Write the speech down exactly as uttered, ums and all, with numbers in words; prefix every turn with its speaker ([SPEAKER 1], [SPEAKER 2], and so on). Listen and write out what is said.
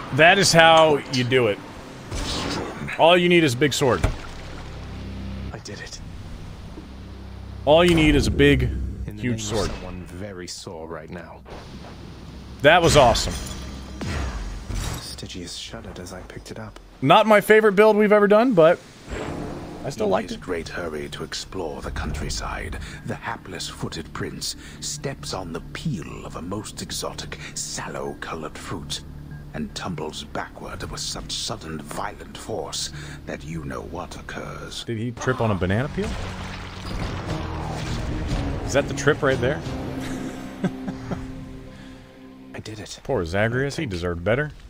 [SPEAKER 1] That is how you do it. All you need is a big sword.
[SPEAKER 2] I did it.
[SPEAKER 1] All you need is a big,
[SPEAKER 2] In the
[SPEAKER 1] huge
[SPEAKER 2] name
[SPEAKER 1] sword.
[SPEAKER 2] Of someone very sore right now.
[SPEAKER 1] That was awesome.
[SPEAKER 2] Stygius shuddered as I picked it up.
[SPEAKER 1] Not my favorite build we've ever done, but I still
[SPEAKER 3] In
[SPEAKER 1] liked
[SPEAKER 3] his
[SPEAKER 1] it.
[SPEAKER 3] great hurry to explore the countryside, the hapless-footed prince steps on the peel of a most exotic, sallow-colored fruit, and tumbles backward with such sudden, violent force that you know what occurs.
[SPEAKER 1] Did he trip on a banana peel? Is that the trip right there?
[SPEAKER 2] I did it.
[SPEAKER 1] Poor Zagreus, he deserved better.